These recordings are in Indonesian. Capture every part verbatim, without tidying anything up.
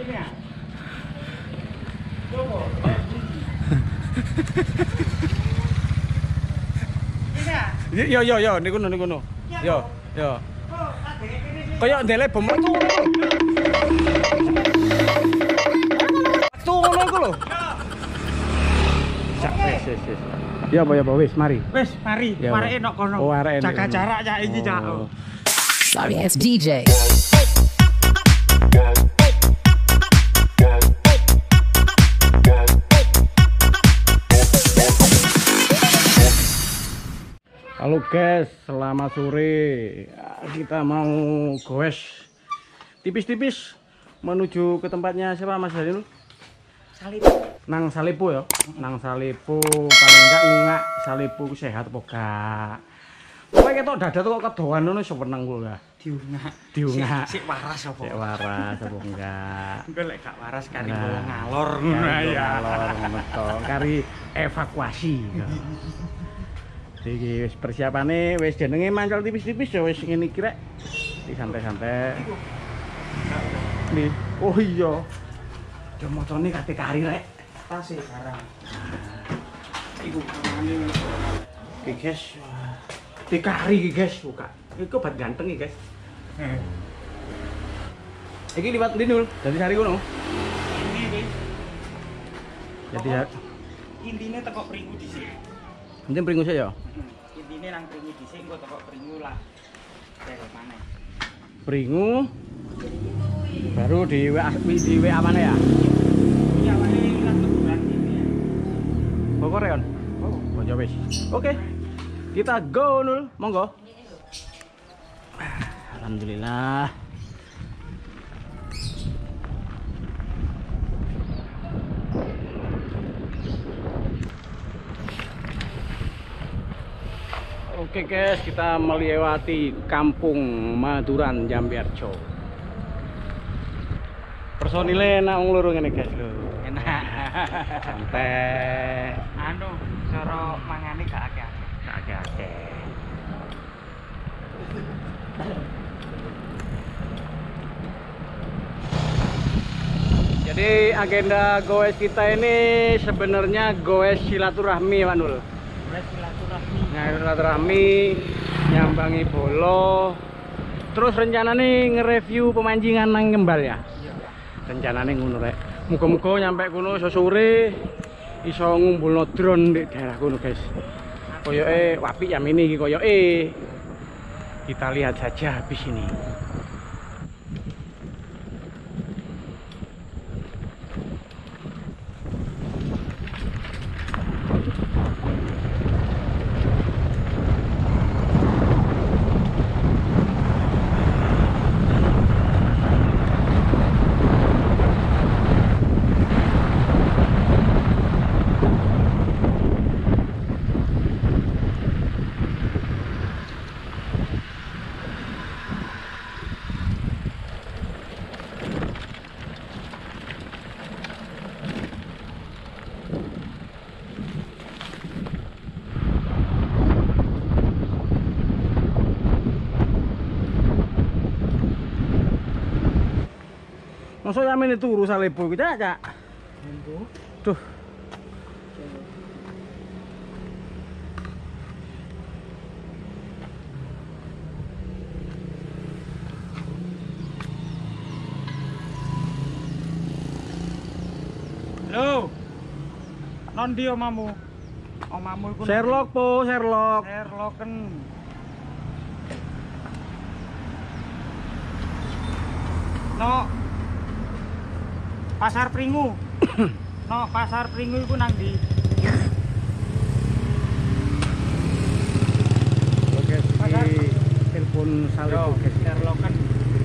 Yo yo yo niku niku niku. Yo yo. Kayak ndelek bom waktu. Tuh ngono iku lho. Sak wis wis wis. Ya apa ya apa wis mari. Wis mari, mareke nok kono. Oh, areke. Jaga jarak ya iki, Cak. Sorry, it's D J. Halo guys, selamat sore. Kita mau goes tipis-tipis menuju ke tempatnya siapa Mas Daniel? Salipu. Nang Salipu ya. Nang Salipu paling enggak ngak Salipu sehat apa gak. Kowe ketok dadat kok kedoan ngono iso meneng kok gak? Diungak. Diungak. Sik waras apa? Sik waras apa enggak? Engko lek gak waras kari Nah. bola ngalor Ngono ngono ya. Ngalor ngono to. Kari evakuasi. Iki wis persiapane wis jenenge mancal tipis-tipis ya wis ngene iki rek. Di santai-santai. Nih, oh iya. Yo motone kate kari rek. Tas e barang. Iku kamane. Iki guys. Di kari iki guys buka. Iku bat ganteng iki guys. Heeh. Iki liwat ndi Nul? Dadi sari kono. Ini wis. Jadi ya Intine teko pringu dhisik. penting pringus ya. Intine nang pringu dhisik engko teko pringu lah. Terus maneh. Pringu baru di W A di W A mana ya? Iya, wae lihat leburan ini ya. Bogor ya, Oh, oh ya wis. Oke. Kita go Nul, monggo. Alhamdulillah. Oke guys, kita melewati Kampung Maduran Jambiarjo. Personile nak wong loro ngene guys lho. enak. Santai. Anu, cara mangane gak akeh-akeh. Gak akeh-akeh. Jadi agenda goes kita ini sebenarnya goes silaturahmi Pak Nul. Wes silaturahmi. Nah, silaturahmi nyambangi Bolo. Terus rencananya nge-review pemancingan nang Ngembal ya. Iya. Rencananya ngono rek. Muga-muga nyampe kono iso sore iso ngumpulno drone di daerah kono guys. Koyoke apik ya mini iki koyoke. Kita lihat saja habis ini. Masuk yang ini turu Salipu kita Cak. Duh. Halo. Non di omamu. Omamu iku Sherlock po, Sherlock. Sherlocken. No. Pasar Pringu. No, Pasar Pringu iku nang ndi? Oke, di telepon Salipu guys. Sherlocken.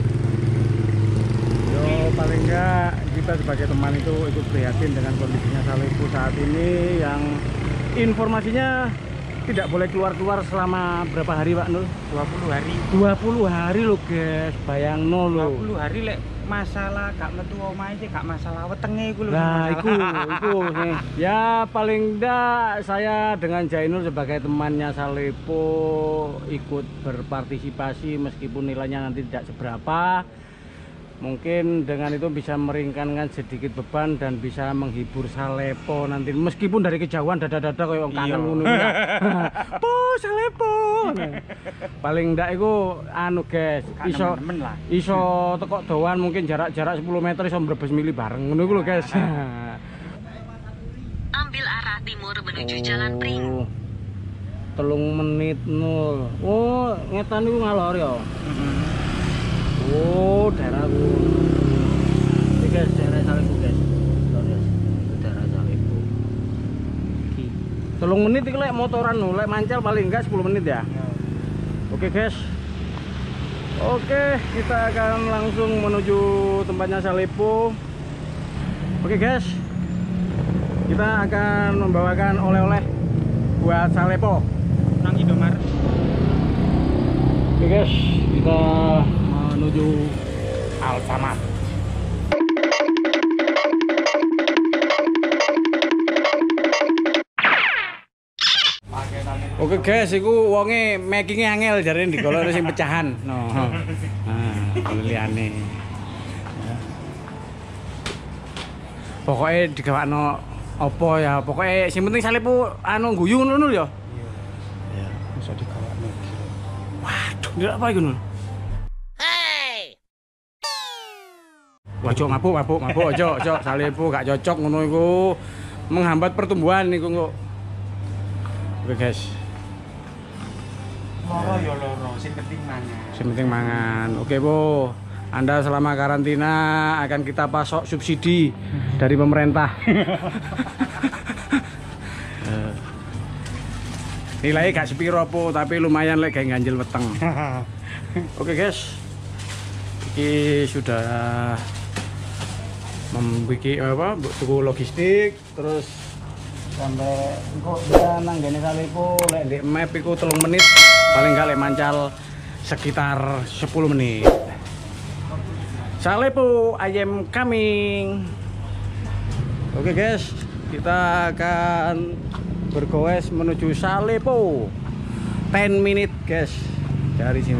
Yo paling enggak kita sebagai teman itu ikut prihatin dengan kondisinya Salipu saat ini yang informasinya tidak boleh keluar-keluar selama berapa hari Pak Nul? dua puluh hari. dua puluh hari loh guys, bayangno dua loh. puluh hari lek masalah gak metu omahe sih gak masalah wetenge iku lho. Nah, itu, itu nih. Ya paling enggak saya dengan Jainur sebagai temannya Salipu ikut berpartisipasi meskipun nilainya nanti tidak seberapa. Mungkin dengan itu bisa meringankan sedikit beban dan bisa menghibur Salepo nanti. Meskipun dari kejauhan dada-dada kayak wong kangen ngono ya. Po Salepo. Paling ndak iku anu guys, iso iso teko doan mungkin jarak-jarak sepuluh meter iso mrebes mili bareng ngono iku lho guys. Ambil arah timur menuju Jalan Pring. Telung menit nol. Oh, ngetan niku ngalor ya. Oh, daerah ku. Iki guys, daerah Salepo guys. Guys, daerah Salepo. Iki. Telung menit iki lek motoran lho, lek mancal paling enggak sepuluh menit ya. Oke guys. Oke, kita akan langsung menuju tempatnya Salepo. Oke guys. Kita akan membawakan oleh-oleh buat Salepo nang Indomaret. Oke guys, kita menuju Alfamart. Oke guys, iku wonge makinge angel jarene digolok sing pecahan. No. Nah, liyane. Pokoknya digawakno apa ya, pokoknya sing penting Salepo anu guyu ngono ya. Iya. Bisa digawakno. Waduh, ndelok apa iku, Nul? Ojo mabuk, mabuk, mabuk, ojo, ojo. Salepo gak cocok ngono iku. Menghambat pertumbuhan niku kok. Oke guys. Loro ya loro, sing penting mangan. Sing penting mangan. Oke, Bu. Anda selama karantina akan kita pasok subsidi dari pemerintah. Nilainya gak sepiro po, tapi lumayan lek kayak ganjil weteng. Oke guys, ini sudah membuat apa tuku logistik, terus sampai kok bisa nanggane Salepo lek di map iku telung menit, paling gak lek mancal sekitar sepuluh menit. Salepo, I am coming. Oke guys, kita akan bergoes menuju Salepo. ten menit guys dari sini.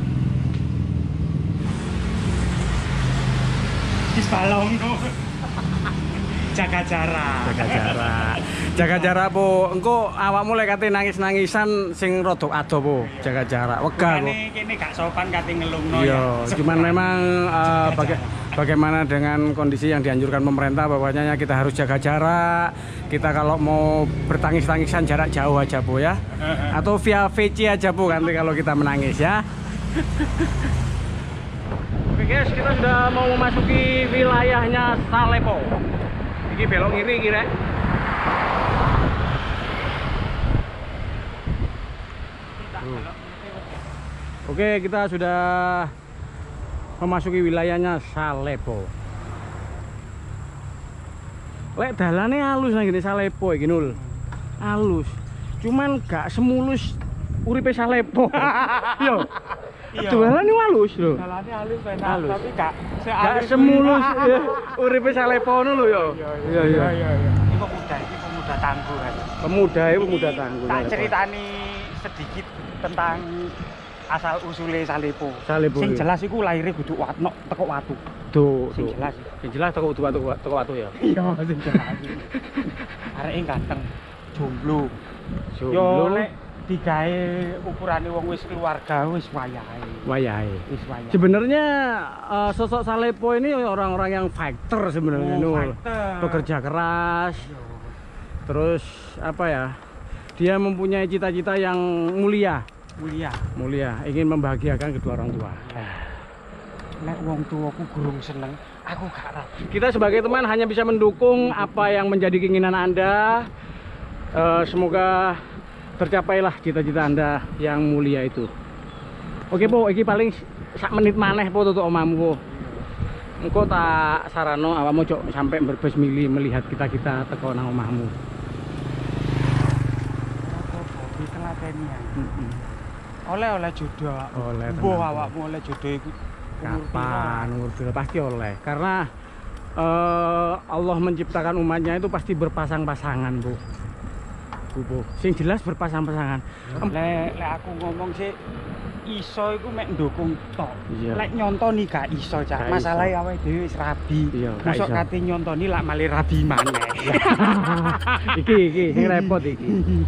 Wis balong no. Jaga jarak. Jaga jarak. Jaga jarak po. Engko awakmu lek kate nangis-nangisan sing rada ado po. Jaga jarak. Wegah kok. Kene kene gak sopan kate ngelungno ya. Iya, cuman memang uh, baga bagaimana dengan kondisi yang dianjurkan pemerintah bahwasanya kita harus jaga jarak. Kita kalau mau bertangis-tangisan jarak jauh aja po ya. Atau via V C aja po nanti kalau kita menangis ya. Oke guys, kita sudah mau memasuki wilayahnya Salepo. Ini belok kiri kira. Oke, kita sudah memasuki wilayahnya Salepo. Lek dalane halus nang ngene Salepo iki Nul. Halus. Cuman gak semulus uripe Salepo. Yo. Iya. Dalane halus lho. Dalane halus enak, Halus. tapi gak Gak semulus ya, uripe Salepo ngono lho yo. Iya iya. iya. Ini pemuda, ini pemuda tangguh kan. Pemuda itu pemuda tangguh. Tak ceritani sedikit tentang asal usule Salepo. Salepo. Sing jelas iku lahirnya kudu watno teko watu. Tuh, Sing tuh. jelas. Sing jelas teko watu teko watu ya. Iya, sing jelas. Areke ganteng, jomblo. Yo Jomblo lek digawe ukurane wong wis keluarga wis wayahe. wayahe. Wis wayahe. Sebenarnya uh, sosok Salepo ini orang-orang yang fighter sebenarnya, Oh, Nul. fighter. Pekerja keras. Terus apa ya? Dia mempunyai cita-cita yang mulia. Mulia. Mulia, ingin membahagiakan kedua orang tua. Nek wong tuaku gurung seneng, aku gak ra. Kita sebagai teman hanya bisa mendukung apa yang menjadi keinginan Anda. Uh, semoga tercapailah cita-cita Anda yang mulia itu. Oke Po, iki paling sak menit maneh Po tutuk omamu Po. Engko tak sarano awakmu cok sampai berbes mili melihat kita-kita teko nang omahmu. Di telateni ya. Heeh. Oleh-oleh jodoh. Oleh, Mbuh tenang. awakmu oleh jodoh iku umur Kapan umur piro pasti oleh. Karena eh, Allah menciptakan umatnya itu pasti berpasang-pasangan, Bu. Bu, Bu. Sing jelas berpasang-pasangan. piro? Lek lek aku ngomong sih iso iku mek ndukung tok. Iya. Lek nyontoni gak iso, Cak. Gak Masalahe iso. awake dhewe wis rabi. Iya, gak Mosok iso. kate nyontoni lak malih rabi maneh. iki iki sing repot iki.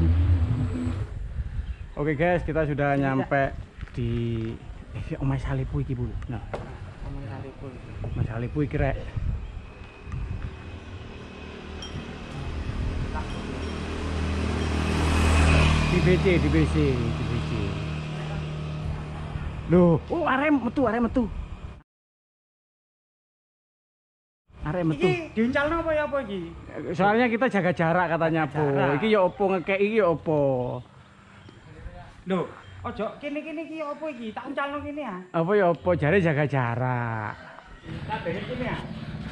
Oke guys, kita sudah nyampe di eh Omah Salipu iki, Bu. Nah, Omah Salipu. Omah Salipu iki rek. Di B C, di B C, di B C. Loh, oh arek metu, arek metu. Arek metu. Iki diuncalno apa ya apa iki? Soalnya kita jaga jarak katanya, Bu. Jarak. Iki ya opo ngekek iki ya opo. Lho, ojo kene-kene iki apa iki? Tak uncalno kene ya. Apa ya opo jare jaga jarak. Tak bene kene ya.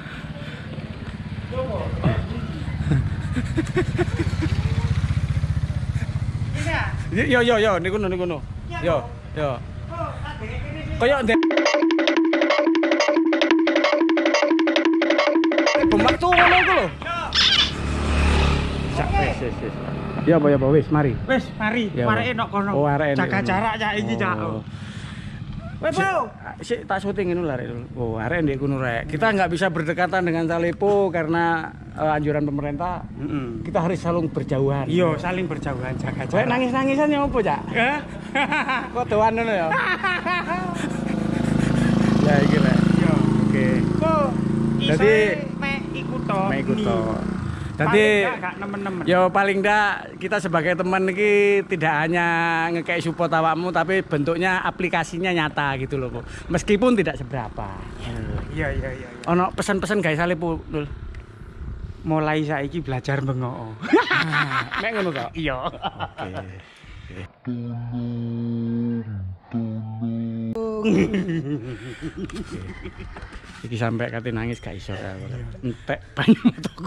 Coba. Kene ya. Yo yo yo niku niku niku. Yo yo. Oh, tak bene kene iki. Kayak ndek Bombak tuh ngono iku lho. Sak wis wis wis. Ya apa ya apa wis mari. Wis, mari. Ya, Areke nok kono. oh, areke Jaga ndek jarak Cak iki, Cak. Oh. Wes, Sik, Bu. sik tak syuting ngono lah rek. Oh, arek ndek kono rek. Kita nggak bisa berdekatan dengan Salipo karena uh, anjuran pemerintah. Heeh. Kita harus saling berjauhan. Iya, saling berjauhan, jaga Kayak jarak. nangis-nangisan ya apa, Cak? Hah? Kok doan ngono ya? Ya iki rek. Yo. Oke. Bu, Jadi- iso mek iku tok. Mek iku Ni. tok. Paling Jadi gak gak nemen-nemen. ya paling ndak kita sebagai teman iki tidak hanya ngekei support awakmu tapi bentuknya aplikasinya nyata gitu loh, Bu. Meskipun tidak seberapa. Iya, iya, iya. iya. Ono pesan-pesan guys Salipu, Dul. Mulai saiki belajar bengok. Mek ngono kok. Iya. Oke. Iki sampai kate nangis gak iso ya. Entek banyu metuku.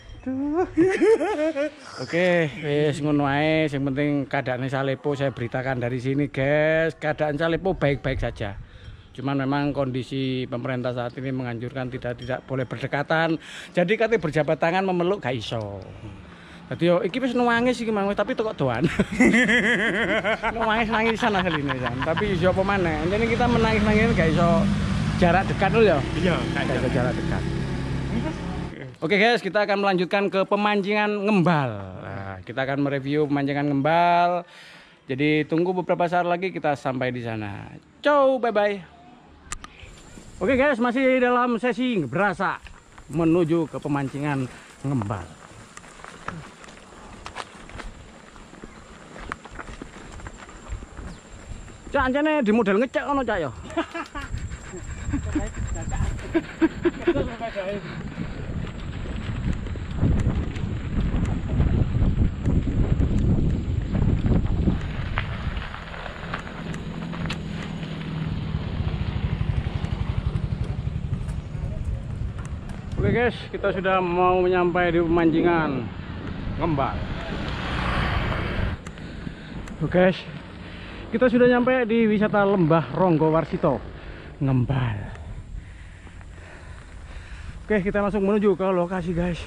Oke, wis ngono ae. Yang penting keadaan Salipo saya beritakan dari sini, guys. Keadaan Salipo baik-baik saja. Cuman memang kondisi pemerintah saat ini menganjurkan tidak tidak boleh berdekatan. Jadi kate berjabat tangan memeluk gak iso. Jadi yo iki wis nangis iki mang tapi kok doan. Nangis nangisan asline San. Tapi yo apa maneh. Jadi kita menangis-nangis gak iso jarak dekat dulu ya. Iya, Gak iso jarak dekat. Oke guys, kita akan melanjutkan ke pemancingan ngembal. Nah, kita akan mereview pemancingan ngembal. Jadi tunggu beberapa saat lagi kita sampai di sana. Ciao, bye bye. Oke guys, masih dalam sesi berasa menuju ke pemancingan ngembal. Cak ancene di model ngecek ono Cak ya. Oke guys, kita sudah mau nyampe di pemancingan ngembal. Oke guys, kita sudah nyampe di wisata Lembah Ronggo Warsito Ngembal. Oke, kita langsung menuju ke lokasi guys.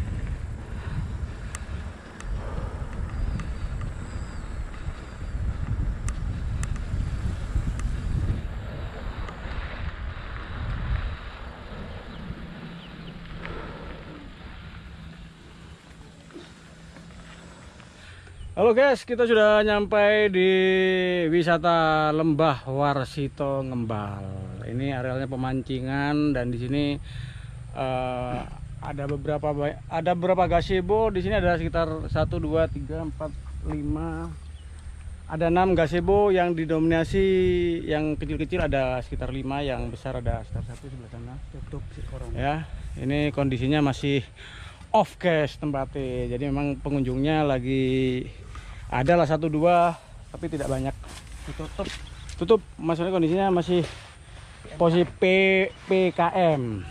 Halo guys, kita sudah nyampe di wisata Lembah Warsito Ngembal. Ini arealnya pemancingan dan di sini uh, ada beberapa ada beberapa gazebo. Di sini ada sekitar satu, dua, tiga, empat, lima, ada enam gazebo yang didominasi yang kecil-kecil ada sekitar lima, yang besar ada sekitar satu sebelah sana. Tutup si corona. Ya, ini kondisinya masih off guys tempatnya. Jadi memang pengunjungnya lagi adalah satu dua tapi tidak banyak. Ditutup. Tutup, maksudnya kondisinya masih posisi P P K M.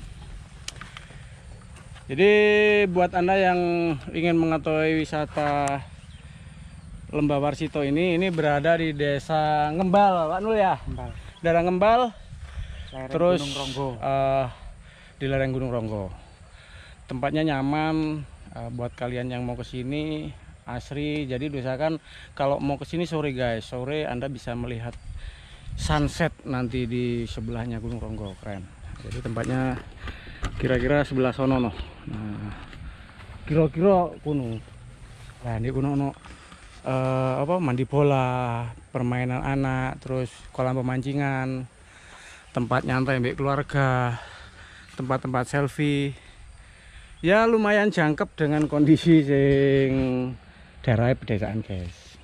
Jadi buat Anda yang ingin mengetahui wisata Lembah Warsito ini, ini berada di Desa Ngembal, Pak Nul ya. Ngembal. Daerah Ngembal, Lereng terus Gunung Ronggo. eh, di lereng Gunung Ronggo. Tempatnya nyaman, eh, buat kalian yang mau ke sini asri. Jadi diusahakan kalau mau ke sini sore guys, sore Anda bisa melihat sunset nanti di sebelahnya Gunung Ronggo, keren. Jadi tempatnya kira-kira sebelah sono noh. Nah, kira-kira kuno. Nah, di kuno no uh, apa mandi bola, permainan anak, terus kolam pemancingan, tempat nyantai mbek keluarga, tempat-tempat selfie. Ya lumayan jangkep dengan kondisi sing daerah pedesaan guys.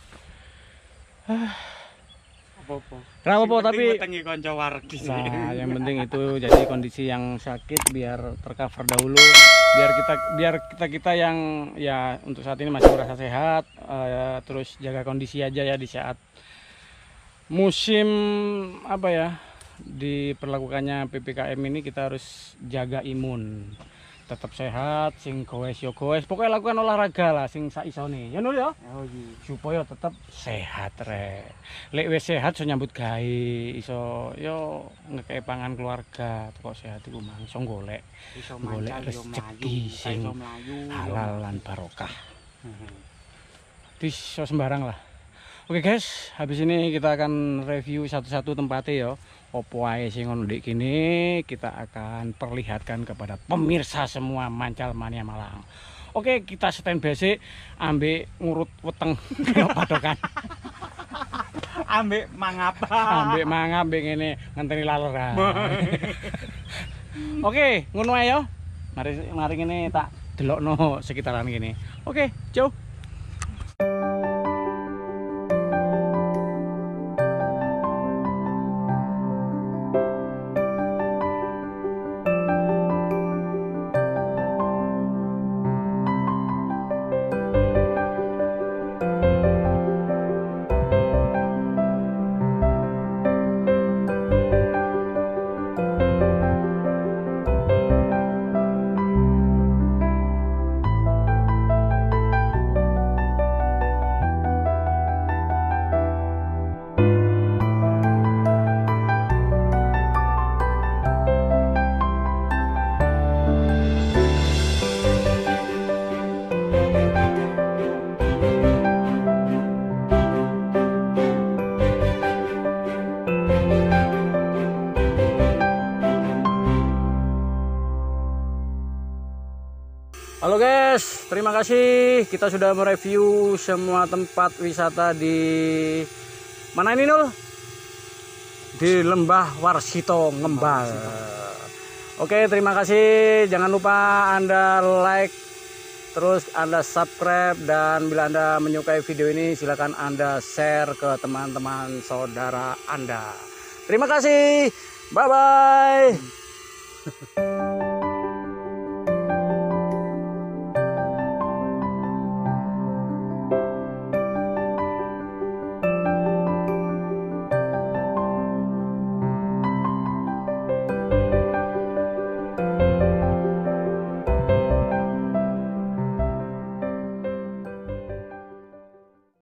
Apa-apa. Ra apa tapi wetengi kanca wardi. nah, yang penting itu jadi kondisi yang sakit biar tercover dahulu, biar kita biar kita kita yang ya untuk saat ini masih merasa sehat, uh, terus jaga kondisi aja ya di saat musim apa ya diperlakukannya P P K M ini. Kita harus jaga imun, tetap sehat, sing goes yo goes, pokoknya lakukan olahraga lah sing saisone ya Nul ya, Oh iya. supaya tetap sehat rek. Lek wis sehat so nyambut gawe, iso yo ngekei pangan keluarga, kok sehat iku mang iso golek Iso golek mancal yo mlayu, rezeki sing iso mlayu. halal lan barokah. Heeh. Wis so sembarang lah. Oke guys, habis ini kita akan review satu-satu tempatnya ya. Opo ae sing ono ndek kene kita akan perlihatkan kepada pemirsa semua Mancal Mania Malang. Oke, kita standby sih ambek ngurut weteng padokan. Ambek mangapa? Ambek mangap ambek ngene ngenteni lalera. Oke, ngono ae yo. Mari mari ngene tak delokno sekitaran kene. Oke, ciao. Halo guys, terima kasih kita sudah mereview semua tempat wisata di mana ini Nul? Di Lembah Warsito Ngembal. Oke, terima kasih. Jangan lupa Anda like, terus Anda subscribe, dan bila Anda menyukai video ini silakan Anda share ke teman-teman saudara Anda. Terima kasih. Bye bye.